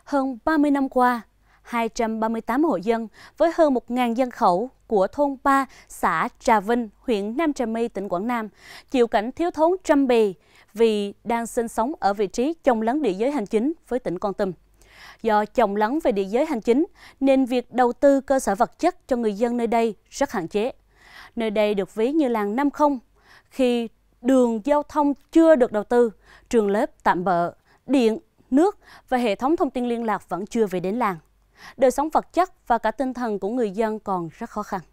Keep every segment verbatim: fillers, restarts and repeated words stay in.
Hơn ba mươi năm qua, hai trăm ba mươi tám hộ dân với hơn một nghìn dân khẩu của thôn ba, xã Trà Vinh, huyện Nam Trà My, tỉnh Quảng Nam chịu cảnh thiếu thốn trăm bề vì đang sinh sống ở vị trí chồng lấn địa giới hành chính với tỉnh Kon Tum. Do chồng lấn về địa giới hành chính nên việc đầu tư cơ sở vật chất cho người dân nơi đây rất hạn chế. Nơi đây được ví như làng năm không, khi đường giao thông chưa được đầu tư, trường lớp tạm bợ, điện, nước và hệ thống thông tin liên lạc vẫn chưa về đến làng. Đời sống vật chất và cả tinh thần của người dân còn rất khó khăn.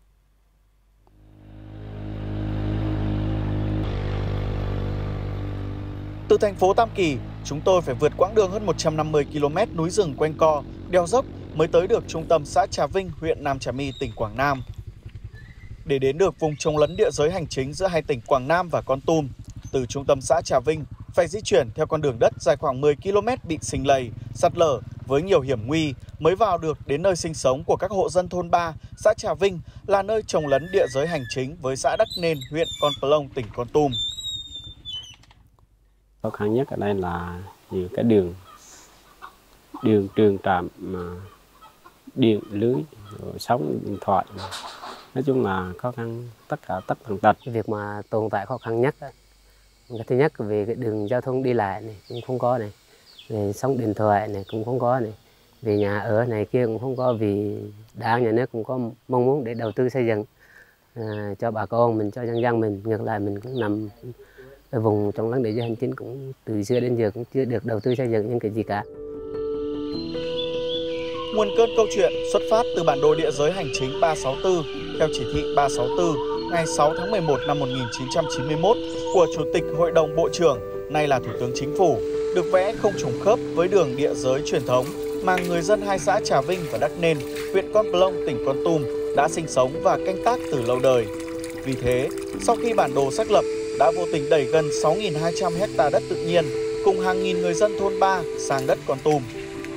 Từ thành phố Tam Kỳ, chúng tôi phải vượt quãng đường hơn một trăm năm mươi ki lô mét núi rừng quanh co, đèo dốc mới tới được trung tâm xã Trà Vinh, huyện Nam Trà My, tỉnh Quảng Nam. Để đến được vùng chồng lấn địa giới hành chính giữa hai tỉnh Quảng Nam và Kon Tum, từ trung tâm xã Trà Vinh phải di chuyển theo con đường đất dài khoảng mười ki lô mét bị sình lầy, sạt lở với nhiều hiểm nguy mới vào được đến nơi sinh sống của các hộ dân thôn ba, xã Trà Vinh là nơi chồng lấn địa giới hành chính với xã Đắc Nên, huyện Con Plong, tỉnh Kon Tum. Khó khăn nhất ở đây là nhiều cái đường, đường trường trạm, mà điện lưới, sóng điện thoại, nói chung là khó khăn tất cả tất tần tật. Việc mà tồn tại khó khăn nhất, cái thứ nhất về cái đường giao thông đi lại này cũng không có này, về sóng điện thoại này cũng không có này, về nhà ở này kia cũng không có, vì đảng nhà nước cũng có mong muốn để đầu tư xây dựng à, cho bà con mình, cho nhân dân mình. Ngược lại mình cũng nằm ở vùng trong lấn địa giới hành chính, cũng từ xưa đến giờ cũng chưa được đầu tư xây dựng những cái gì cả. Nguồn cơn câu chuyện xuất phát từ bản đồ địa giới hành chính ba sáu tư theo chỉ thị ba sáu tư ngày sáu tháng mười một năm một nghìn chín trăm chín mươi mốt của Chủ tịch Hội đồng Bộ trưởng, nay là Thủ tướng Chính phủ, được vẽ không trùng khớp với đường địa giới truyền thống mà người dân hai xã Trà Vinh và Đắc Nên, huyện Con Plong, tỉnh Kon Tum đã sinh sống và canh tác từ lâu đời. Vì thế, sau khi bản đồ xác lập đã vô tình đẩy gần sáu nghìn hai trăm ha đất tự nhiên cùng hàng nghìn người dân thôn ba sang đất Kon Tum.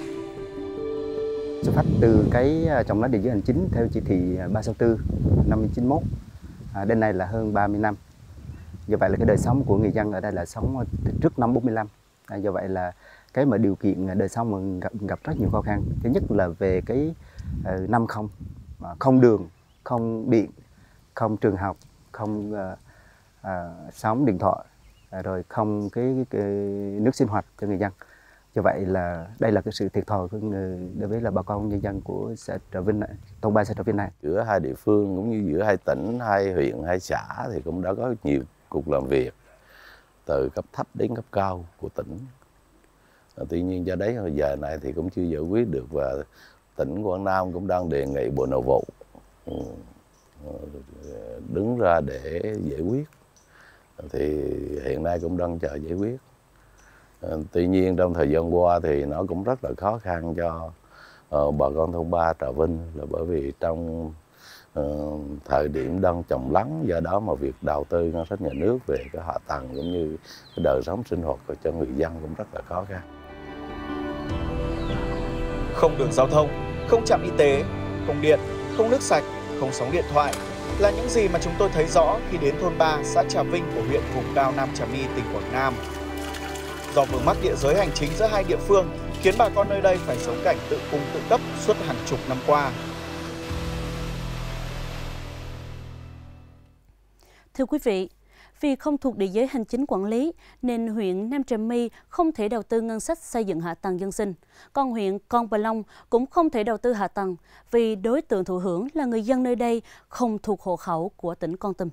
Xuất phát từ cái chồng lấn địa giới hành chính theo chỉ thị ba sáu tư năm chín mốt à, đến nay là hơn ba mươi năm. Do vậy là cái đời sống của người dân ở đây là sống trước năm bốn mươi lăm. À, do vậy là cái mà điều kiện đời sống mà gặp, gặp rất nhiều khó khăn. Thứ nhất là về cái uh, năm không, không đường, không điện, không trường học, không uh, uh, sóng điện thoại, uh, rồi không cái, cái nước sinh hoạt cho người dân. Do vậy là đây là cái sự thiệt thòi của người, đối với là bà con nhân dân của xã Trà Vinh này, thôn ba xã Trà Vinh này. Giữa hai địa phương cũng như giữa hai tỉnh, hai huyện, hai xã thì cũng đã có nhiều cuộc làm việc từ cấp thấp đến cấp cao của tỉnh. Tuy nhiên do đấy giờ này thì cũng chưa giải quyết được, và tỉnh Quảng Nam cũng đang đề nghị Bộ Nội vụ đứng ra để giải quyết. Thì hiện nay cũng đang chờ giải quyết. Tuy nhiên trong thời gian qua thì nó cũng rất là khó khăn cho uh, bà con thôn ba Trà Vinh, là bởi vì trong uh, thời điểm đang trồng lắng, do đó mà việc đầu tư ngân sách nhà nước về cái hạ tầng cũng như cái đời sống sinh hoạt cho người dân cũng rất là khó khăn. Không đường giao thông, không trạm y tế, không điện, không nước sạch, không sóng điện thoại là những gì mà chúng tôi thấy rõ khi đến thôn ba, xã Trà Vinh của huyện vùng cao Nam Trà My, tỉnh Quảng Nam. Do vướng mắc địa giới hành chính giữa hai địa phương khiến bà con nơi đây phải sống cảnh tự cung tự cấp suốt hàng chục năm qua. Thưa quý vị, vì không thuộc địa giới hành chính quản lý nên huyện Nam Trà My không thể đầu tư ngân sách xây dựng hạ tầng dân sinh. Còn huyện Con Plong cũng không thể đầu tư hạ tầng vì đối tượng thụ hưởng là người dân nơi đây không thuộc hộ khẩu của tỉnh Kon Tum.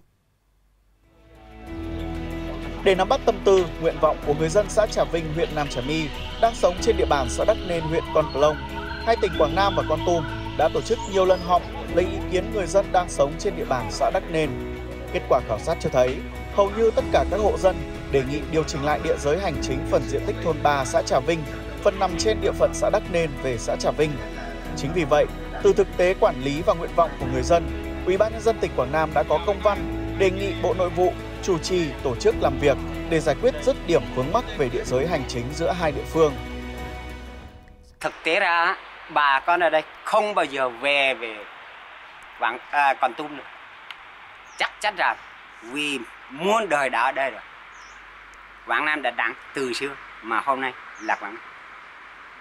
Để nắm bắt tâm tư, nguyện vọng của người dân xã Trà Vinh, huyện Nam Trà My đang sống trên địa bàn xã Đắc Nên, huyện Con Plong, hai tỉnh Quảng Nam và Kon Tum đã tổ chức nhiều lần họp lấy ý kiến người dân đang sống trên địa bàn xã Đắc Nên. Kết quả khảo sát cho thấy, hầu như tất cả các hộ dân đề nghị điều chỉnh lại địa giới hành chính phần diện tích thôn ba xã Trà Vinh, phần nằm trên địa phận xã Đắc Nên về xã Trà Vinh. Chính vì vậy, từ thực tế quản lý và nguyện vọng của người dân, Ủy ban nhân dân tỉnh Quảng Nam đã có công văn đề nghị Bộ Nội vụ chủ trì tổ chức làm việc để giải quyết dứt điểm vướng mắc về địa giới hành chính giữa hai địa phương. Thực tế ra, bà con ở đây không bao giờ về về Quảng à, Kon Tum nữa. Chắc chắn rằng vì muôn đời đã ở đây rồi. Quảng Nam đã đặng từ xưa mà hôm nay là Quảng Nam.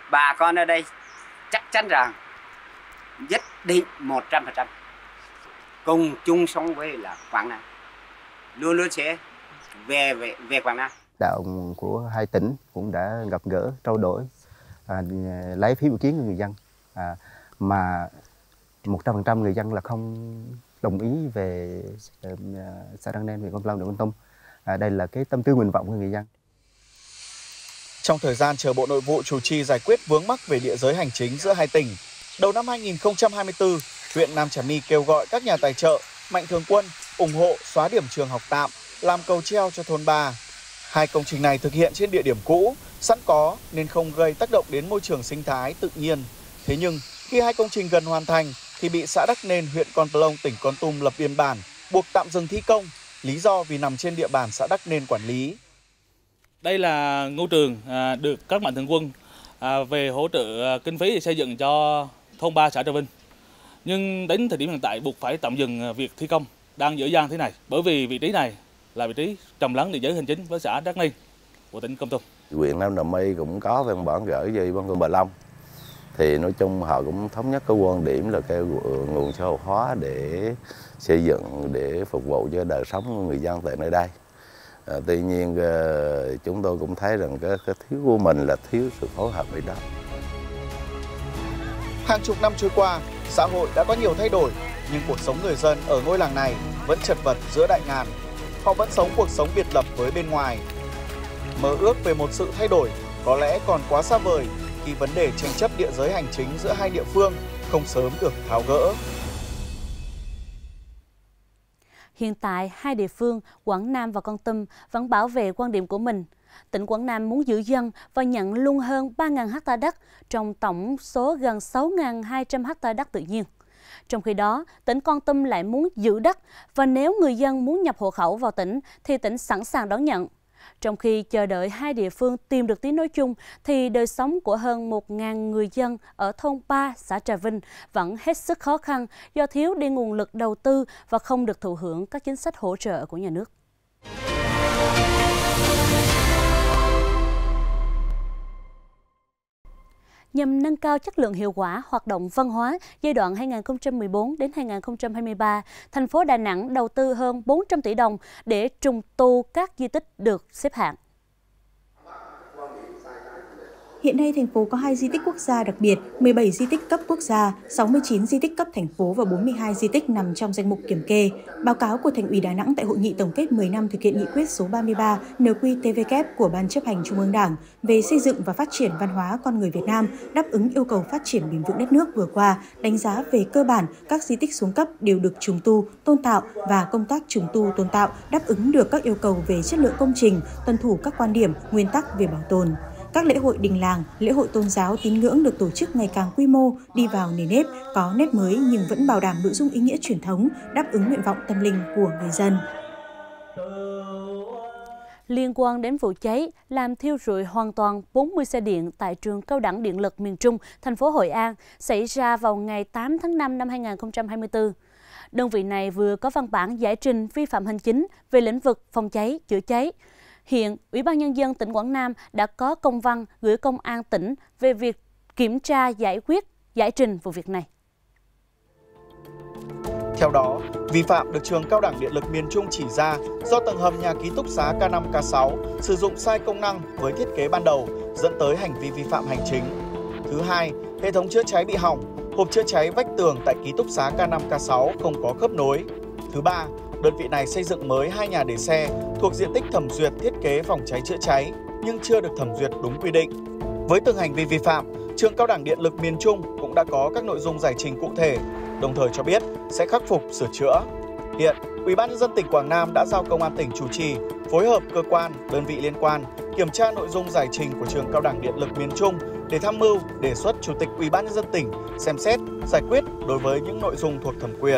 bà con ở đây chắc chắn rằng nhất định một trăm phần trăm cùng chung sống với là Quảng Nam, luôn luôn sẽ về về về Quảng Nam. Đạo của hai tỉnh cũng đã gặp gỡ trao đổi, à, lấy phiếu ý kiến của người dân, à, mà một trăm phần trăm người dân là không đồng ý về uh, xã Đăng Nên, huyện Con Plong, Con Tum. À, đây là cái tâm tư nguyện vọng của người dân. Trong thời gian chờ Bộ Nội vụ chủ trì giải quyết vướng mắc về địa giới hành chính giữa hai tỉnh, đầu năm hai nghìn không trăm hai mươi tư, huyện Nam Trà My kêu gọi các nhà tài trợ, mạnh thường quân ủng hộ xóa điểm trường học tạm, làm cầu treo cho thôn Ba. Hai công trình này thực hiện trên địa điểm cũ, sẵn có nên không gây tác động đến môi trường sinh thái tự nhiên. Thế nhưng, khi hai công trình gần hoàn thành thì bị xã Đắc Nên, huyện Con Plong, tỉnh Con Tum lập biên bản, buộc tạm dừng thi công, lý do vì nằm trên địa bàn xã Đắc Nên quản lý. Đây là ngôi trường à, được các mạnh thường quân à, về hỗ trợ kinh phí để xây dựng cho thôn Ba, xã Trà Vinh. Nhưng đến thời điểm hiện tại buộc phải tạm dừng việc thi công đang dở dang thế này, bởi vì vị trí này là vị trí trồng lấn địa giới hành chính với xã Đắc Nên của tỉnh Con Tum. Huyện Nam Trà My cũng có văn bản gửi về Ban Con Bà Long, thì nói chung họ cũng thống nhất cái quan điểm là kêu nguồn xã hội hóa để xây dựng, để phục vụ cho đời sống của người dân tại nơi đây. À, tuy nhiên chúng tôi cũng thấy rằng cái, cái thiếu của mình là thiếu sự phối hợp với đó. Hàng chục năm trôi qua, xã hội đã có nhiều thay đổi, nhưng cuộc sống người dân ở ngôi làng này vẫn chật vật giữa đại ngàn. Họ vẫn sống cuộc sống biệt lập với bên ngoài. Mơ ước về một sự thay đổi có lẽ còn quá xa vời khi vấn đề tranh chấp địa giới hành chính giữa hai địa phương không sớm được tháo gỡ. Hiện tại, hai địa phương Quảng Nam và Kon Tum vẫn bảo vệ quan điểm của mình. Tỉnh Quảng Nam muốn giữ dân và nhận luôn hơn ba nghìn ha đất trong tổng số gần sáu nghìn hai trăm ha đất tự nhiên. Trong khi đó, tỉnh Kon Tum lại muốn giữ đất và nếu người dân muốn nhập hộ khẩu vào tỉnh thì tỉnh sẵn sàng đón nhận. Trong khi chờ đợi hai địa phương tìm được tiếng nói chung thì đời sống của hơn một nghìn người dân ở thôn Ba, xã Trà Vinh vẫn hết sức khó khăn do thiếu đi nguồn lực đầu tư và không được thụ hưởng các chính sách hỗ trợ của nhà nước. Nhằm nâng cao chất lượng hiệu quả hoạt động văn hóa giai đoạn hai nghìn không trăm mười bốn đến hai nghìn không trăm hai mươi ba, thành phố Đà Nẵng đầu tư hơn bốn trăm tỷ đồng để trùng tu các di tích được xếp hạng. Hiện nay, thành phố có hai di tích quốc gia đặc biệt, mười bảy di tích cấp quốc gia, sáu mươi chín di tích cấp thành phố và bốn mươi hai di tích nằm trong danh mục kiểm kê. Báo cáo của Thành ủy Đà Nẵng tại hội nghị tổng kết mười năm thực hiện nghị quyết số ba mươi ba N Q T V K của Ban chấp hành Trung ương Đảng về xây dựng và phát triển văn hóa con người Việt Nam đáp ứng yêu cầu phát triển bền vững đất nước vừa qua, đánh giá về cơ bản các di tích xuống cấp đều được trùng tu, tôn tạo và công tác trùng tu tôn tạo đáp ứng được các yêu cầu về chất lượng công trình, tuân thủ các quan điểm, nguyên tắc về bảo tồn. Các lễ hội đình làng, lễ hội tôn giáo tín ngưỡng được tổ chức ngày càng quy mô, đi vào nề nếp, có nét mới nhưng vẫn bảo đảm nội dung ý nghĩa truyền thống, đáp ứng nguyện vọng tâm linh của người dân. Liên quan đến vụ cháy làm thiêu rụi hoàn toàn bốn mươi xe điện tại trường Cao đẳng Điện lực miền Trung, thành phố Hội An, xảy ra vào ngày tám tháng năm năm hai nghìn không trăm hai mươi tư. Đơn vị này vừa có văn bản giải trình vi phạm hành chính về lĩnh vực phòng cháy, chữa cháy. Hiện, Ủy ban Nhân dân tỉnh Quảng Nam đã có công văn gửi Công an tỉnh về việc kiểm tra giải quyết, giải trình vụ việc này. Theo đó, vi phạm được trường Cao đẳng Điện lực miền Trung chỉ ra do tầng hầm nhà ký túc xá K năm K sáu sử dụng sai công năng với thiết kế ban đầu dẫn tới hành vi vi phạm hành chính. Thứ hai, hệ thống chữa cháy bị hỏng, hộp chữa cháy vách tường tại ký túc xá K năm K sáu không có khớp nối. Thứ ba, đơn vị này xây dựng mới hai nhà để xe thuộc diện tích thẩm duyệt thiết kế phòng cháy chữa cháy nhưng chưa được thẩm duyệt đúng quy định. Với từng hành vi vi phạm, trường Cao đẳng Điện lực miền Trung cũng đã có các nội dung giải trình cụ thể, đồng thời cho biết sẽ khắc phục sửa chữa. Hiện, Ủy ban Nhân dân tỉnh Quảng Nam đã giao Công an tỉnh chủ trì phối hợp cơ quan, đơn vị liên quan kiểm tra nội dung giải trình của trường Cao đẳng Điện lực miền Trung để tham mưu đề xuất Chủ tịch Ủy ban Nhân dân tỉnh xem xét giải quyết đối với những nội dung thuộc thẩm quyền.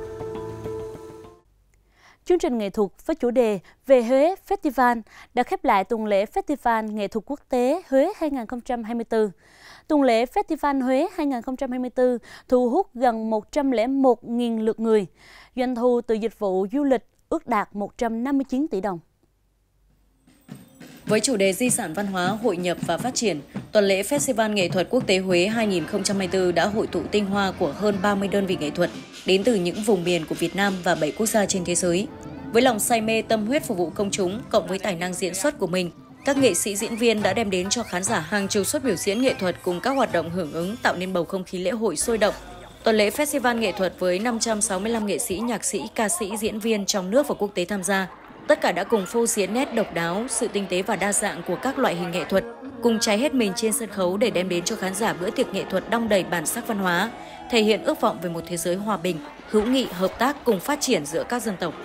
Chương trình nghệ thuật với chủ đề Về Huế Festival đã khép lại tuần lễ Festival Nghệ thuật Quốc tế Huế hai nghìn không trăm hai mươi tư. Tuần lễ Festival Huế hai nghìn không trăm hai mươi tư thu hút gần một trăm lẻ một nghìn lượt người. Doanh thu từ dịch vụ du lịch ước đạt một trăm năm mươi chín tỷ đồng. Với chủ đề Di sản văn hóa, hội nhập và phát triển, tuần lễ Festival Nghệ thuật Quốc tế Huế hai không hai tư đã hội tụ tinh hoa của hơn ba mươi đơn vị nghệ thuật đến từ những vùng miền của Việt Nam và bảy quốc gia trên thế giới. Với lòng say mê, tâm huyết phục vụ công chúng, cộng với tài năng diễn xuất của mình, các nghệ sĩ diễn viên đã đem đến cho khán giả hàng chục suất biểu diễn nghệ thuật cùng các hoạt động hưởng ứng tạo nên bầu không khí lễ hội sôi động. Tuần lễ Festival Nghệ thuật với năm trăm sáu mươi lăm nghệ sĩ, nhạc sĩ, ca sĩ, diễn viên trong nước và quốc tế tham gia. Tất cả đã cùng phô diễn nét độc đáo, sự tinh tế và đa dạng của các loại hình nghệ thuật, cùng cháy hết mình trên sân khấu để đem đến cho khán giả bữa tiệc nghệ thuật đong đầy bản sắc văn hóa, thể hiện ước vọng về một thế giới hòa bình, hữu nghị, hợp tác cùng phát triển giữa các dân tộc.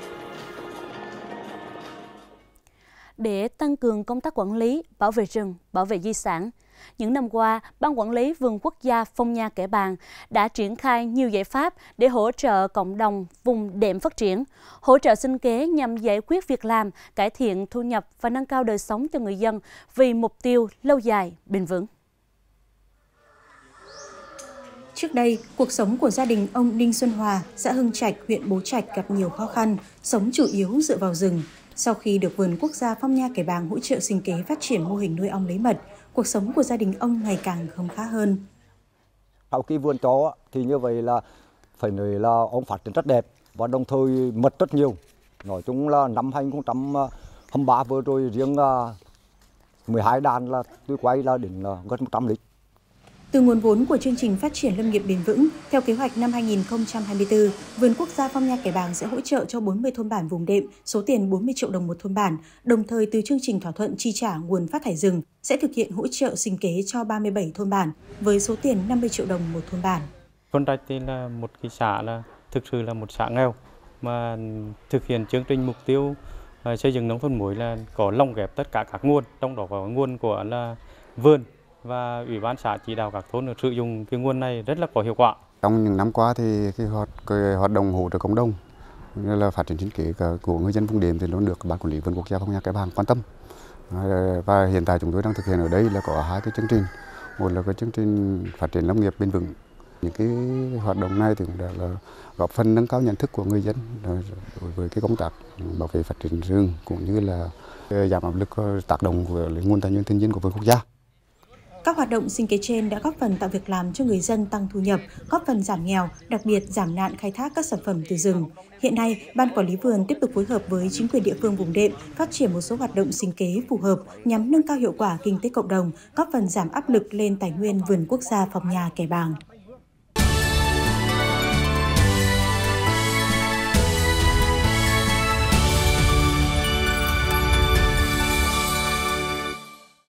Để tăng cường công tác quản lý, bảo vệ rừng, bảo vệ di sản, những năm qua, Ban Quản lý Vườn Quốc gia Phong Nha Kẻ Bàng đã triển khai nhiều giải pháp để hỗ trợ cộng đồng vùng đệm phát triển, hỗ trợ sinh kế nhằm giải quyết việc làm, cải thiện thu nhập và nâng cao đời sống cho người dân vì mục tiêu lâu dài, bền vững. Trước đây, cuộc sống của gia đình ông Đinh Xuân Hòa, xã Hưng Trạch, huyện Bố Trạch gặp nhiều khó khăn, sống chủ yếu dựa vào rừng. Sau khi được Vườn Quốc gia Phong Nha Kẻ Bàng hỗ trợ sinh kế phát triển mô hình nuôi ong lấy mật, cuộc sống của gia đình ông ngày càng khấm khá hơn. Sau khi vườn chó thì như vậy là phải nói là ong phát triển rất đẹp và đồng thời mật rất nhiều. Nói chung là năm hai không hai ba vừa rồi riêng mười hai đàn là tôi quay là đến gần một trăm lít. Từ nguồn vốn của chương trình phát triển lâm nghiệp bền vững, theo kế hoạch năm hai không hai tư, Vườn Quốc gia Phong Nha Kẻ Bàng sẽ hỗ trợ cho bốn mươi thôn bản vùng đệm số tiền bốn mươi triệu đồng một thôn bản, đồng thời từ chương trình thỏa thuận chi trả nguồn phát thải rừng sẽ thực hiện hỗ trợ sinh kế cho ba mươi bảy thôn bản với số tiền năm mươi triệu đồng một thôn bản. Thôn Trạch thì là một cái xã là thực sự là một xã nghèo mà thực hiện chương trình mục tiêu uh, xây dựng nông thôn mới là có lồng ghép tất cả các nguồn, trong đó có nguồn của là vườn. Và Ủy ban xã chỉ đạo các thôn sử dụng cái nguồn này rất là có hiệu quả. Trong những năm qua thì cái hoạt, cái hoạt động hỗ trợ cộng đồng như là phát triển sinh kế của người dân vùng đệm thì luôn được Ban Quản lý Vườn Quốc gia Phong Nha Kẻ Bàng quan tâm. Và hiện tại chúng tôi đang thực hiện ở đây là có hai cái chương trình. Một là cái chương trình phát triển lâm nghiệp bền vững. Những cái hoạt động này thì cũng đã là góp phần nâng cao nhận thức của người dân đối với cái công tác bảo vệ phát triển rừng cũng như là giảm áp lực tác động của nguồn tài nguyên thiên nhiên của vườn quốc gia. Các hoạt động sinh kế trên đã góp phần tạo việc làm cho người dân, tăng thu nhập, góp phần giảm nghèo, đặc biệt giảm nạn khai thác các sản phẩm từ rừng. Hiện nay, Ban Quản lý Vườn tiếp tục phối hợp với chính quyền địa phương vùng đệm phát triển một số hoạt động sinh kế phù hợp nhằm nâng cao hiệu quả kinh tế cộng đồng, góp phần giảm áp lực lên tài nguyên Vườn Quốc gia Phong Nha Kẻ Bàng.